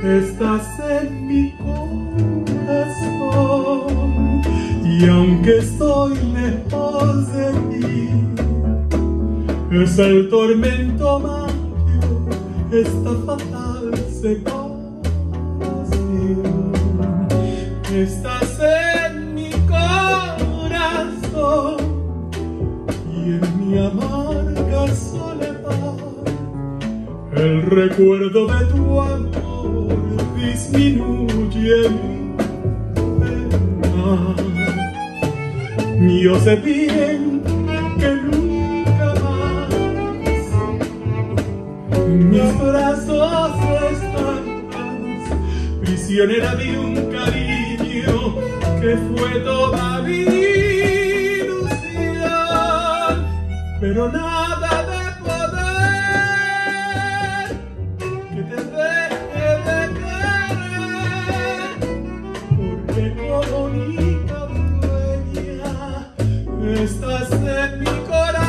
estás en mi corazón, y aunque estoy lejos de ti, es el tormento magio, esta fatal separación. Estás en mi corazón y en mi amarga soledad, el recuerdo de tu amor disminuye mi pena. Yo sé bien que nunca más mis brazos estarás, prisionera de un cariño que fue toda mi ilusión, pero nada de poder que te deje de querer, porque como única dueña estás en mi corazón.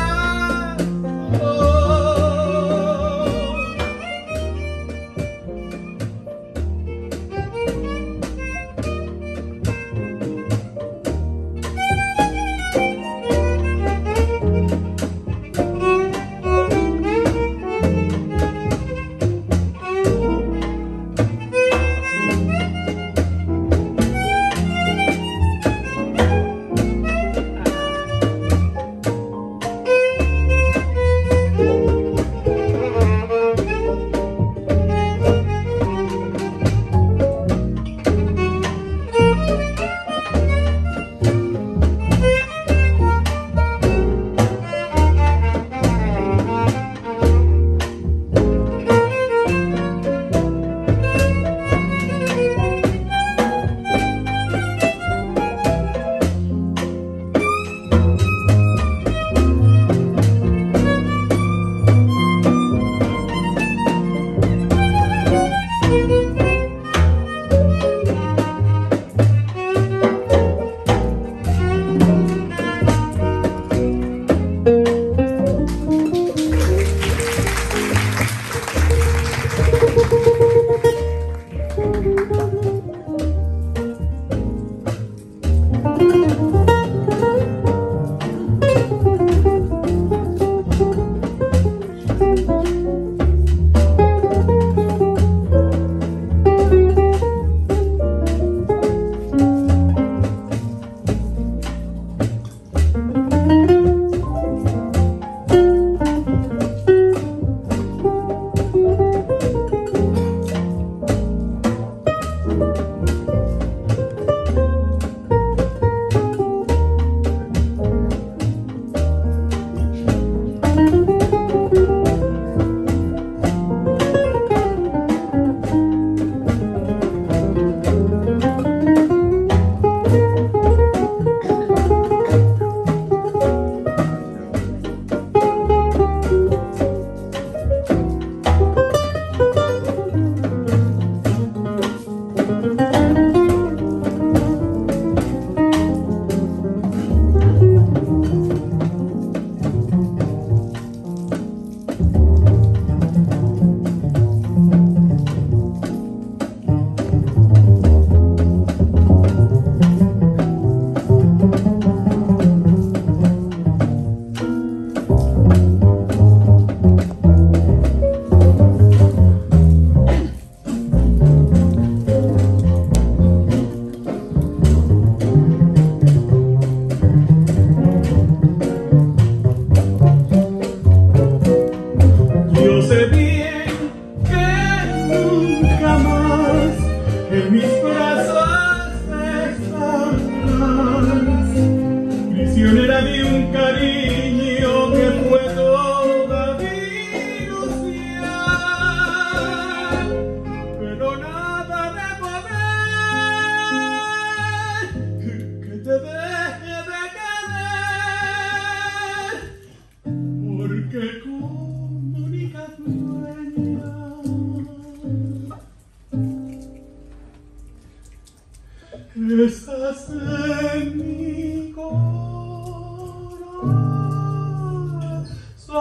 Estás en mi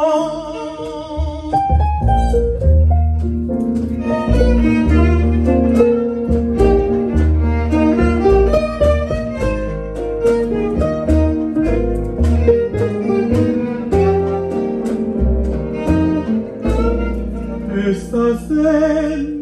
corazón. estás en